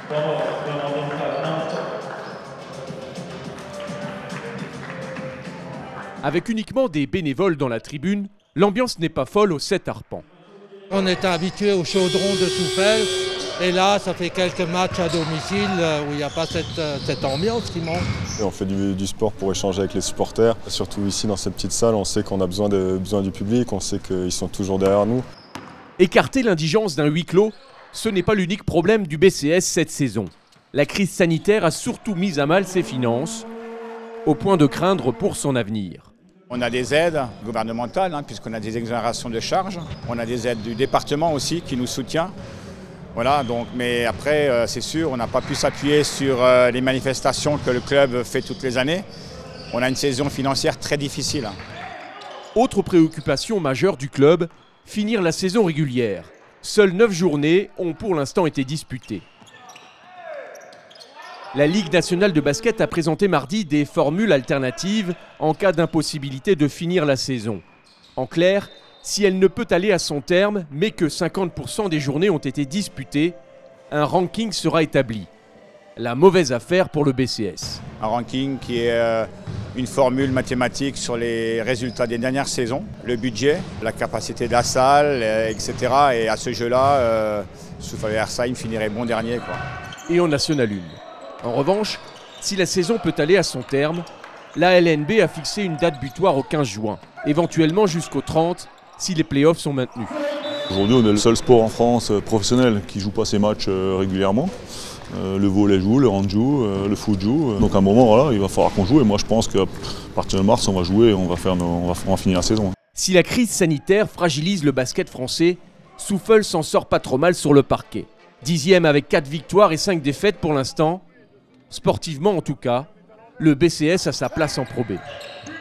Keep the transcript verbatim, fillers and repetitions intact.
Avec uniquement des bénévoles dans la tribune, l'ambiance n'est pas folle aux sept arpents. On était habitué au chaudron de Souffel et là ça fait quelques matchs à domicile où il n'y a pas cette, cette ambiance qui manque. Et on fait du, du sport pour échanger avec les supporters, surtout ici dans cette petite salle, on sait qu'on a besoin, de, besoin du public, on sait qu'ils sont toujours derrière nous. Écarter l'indigence d'un huis clos, ce n'est pas l'unique problème du B C S cette saison. La crise sanitaire a surtout mis à mal ses finances, au point de craindre pour son avenir. On a des aides gouvernementales, hein, puisqu'on a des exonérations de charges. On a des aides du département aussi qui nous soutient. Voilà, donc, mais après, euh, c'est sûr, on n'a pas pu s'appuyer sur euh, les manifestations que le club fait toutes les années. On a une saison financière très difficile. Autre préoccupation majeure du club, finir la saison régulière. Seules neuf journées ont pour l'instant été disputées. La Ligue nationale de basket a présenté mardi des formules alternatives en cas d'impossibilité de finir la saison. En clair, si elle ne peut aller à son terme, mais que cinquante pour cent des journées ont été disputées, un ranking sera établi. La mauvaise affaire pour le B C S. Un ranking qui est euh, une formule mathématique sur les résultats des dernières saisons, le budget, la capacité de la salle, et cetera. Et à ce jeu-là, euh, Souffel Hersheim finirait bon dernier, quoi. Et en National un. En revanche, si la saison peut aller à son terme, la L N B a fixé une date butoir au quinze juin, éventuellement jusqu'au trente si les playoffs sont maintenus. Aujourd'hui, on est le seul sport en France euh, professionnel qui ne joue pas ses matchs euh, régulièrement. Euh, le volley joue, le hand joue, euh, le foot joue. Donc à un moment, voilà, il va falloir qu'on joue. Et moi, je pense qu'à partir de mars, on va jouer et on va, faire nos, on, va, on va finir la saison. Si la crise sanitaire fragilise le basket français, Souffel s'en sort pas trop mal sur le parquet. Dixième avec quatre victoires et cinq défaites pour l'instant. Sportivement en tout cas, le B C S a sa place en Pro B.